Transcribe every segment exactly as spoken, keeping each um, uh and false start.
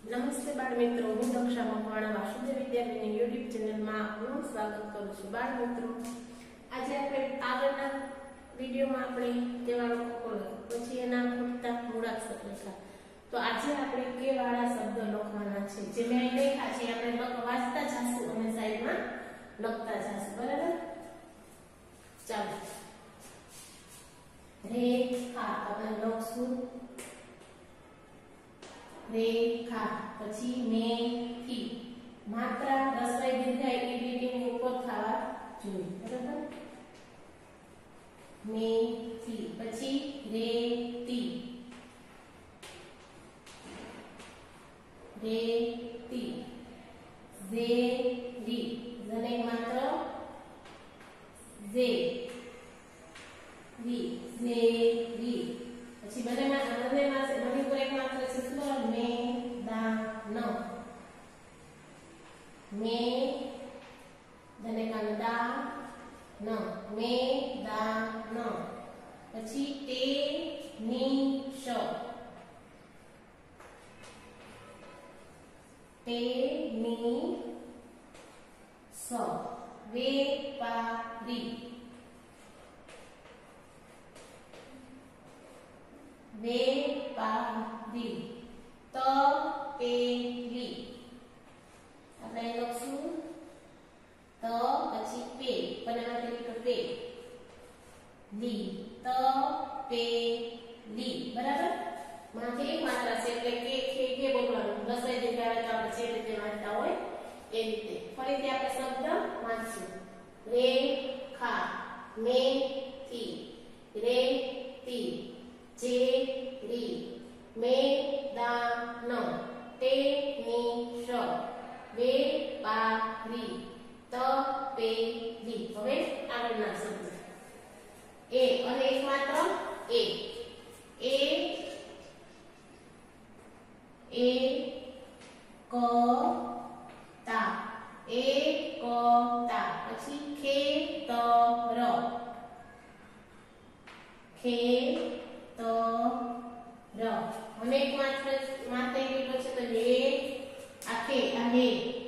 નમસ્તે બાળ મિત્રો, હું દક્ષા મકવાણા વાસુદેવ વિદ્યાપીઠની યુટ્યુબ ચેનલમાં આપનું સ્વાગત કરું છું. બાળ મિત્રો, આજે આપણે આગળના વિડીયોમાં આપણે કેવાળો ખોખો પછી એના ખૂટતા મૂળાક્ષર લખ્યા. તો આજે આપણે કેવાળા શબ્દ લખવાના છે. જે મેં લખ્યા છે આપણે લખ વાંચતા જાશું અને સાઈડમાં લખતા જાશું. બરાબર? ચાલો. રેખા આપણે લખશું રેખા, પછી મેથી, માત્રા રસવાઈ દીર્ઘાઈ એ લીટીની ઉપર થવા જોઈએ. બરાબર? મેથી, પછી રેતી, રેતી, ઝેરી, જને માત્ર ઝે રી, ઝેરી, પછી બંનેમાં બંનેમાં છે બંને ઉપર એક માત્ર છે સ્વર મેદાન, મે દને કાંદા ન મેદાન, પછી તે ની શ તે ની સ વેપારી, વેપારી, તપેલી, આપણે લખશું ત પછી પે બનાવતી તો પે લી, તપેલી. બરાબર? માથે એક માત્રા છે એટલે કે કે કે બોલવાનું. રસોઈ દીર્ઘાય તો આપણે જે રીતે વાંચતા હોય એ રીતે. ફરીથી આપણે શબ્દ વાંચીશું. રેખા, મેથી, રેતી, ઝેરી, મેદાન, તેની શ વેપારી, તપેલી. હવે આગળના શબ્દ એ અને એક માત્ર એ એ એ કતા, એકતા, પછી ખેતર, ખેતર, અને એક માત્ર માત્ર કેટલો છે તો હે આખે આ હે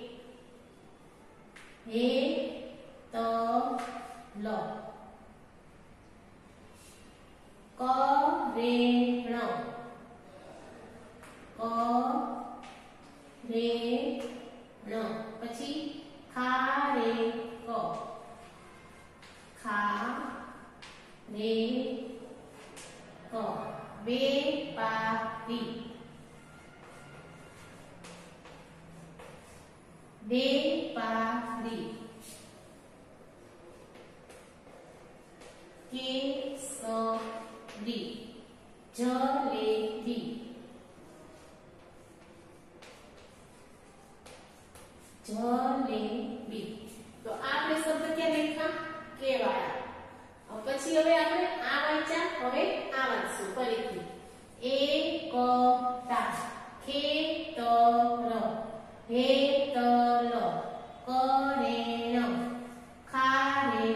હે તો લ કરેણ, કરેણ, પછી ખારેક, ખારેક, વેપારી, વેપારી, કેસરી, જલેબી, જલેબી. તો આપણે શબ્દ ક્યાં લખ્યા? કેવાળા. પછી હવે આપણે આ વાંચ્યા, હવે આ વાંચશું ફરીથી. એકતા, ખેતર, હેતલ, કરેણ, ખારેક,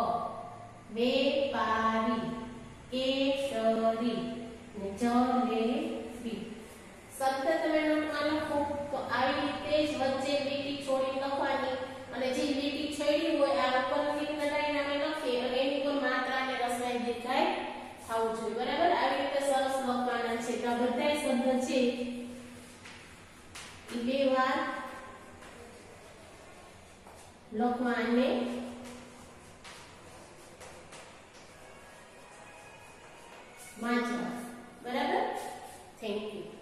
વેપારી, કેસરી ને જલેબી. શબ્દ તમે નોટમાં લખો તો આવી રીતે જ વચ્ચે લીટી છોડી લખવાની, અને જે લીટી છોડી હોય આ ઉપર લીટીના લાઈન અમે લખીએ અને એની પર માત્રા અને રસવાઈ દીર્ઘાય થવું જોઈએ. બરાબર? આવી રીતે સરસ લખવાના છે. તો આ બધા શબ્દ છે એ બે વાર લખવા અને વાંચવા. બરાબર? Thank you.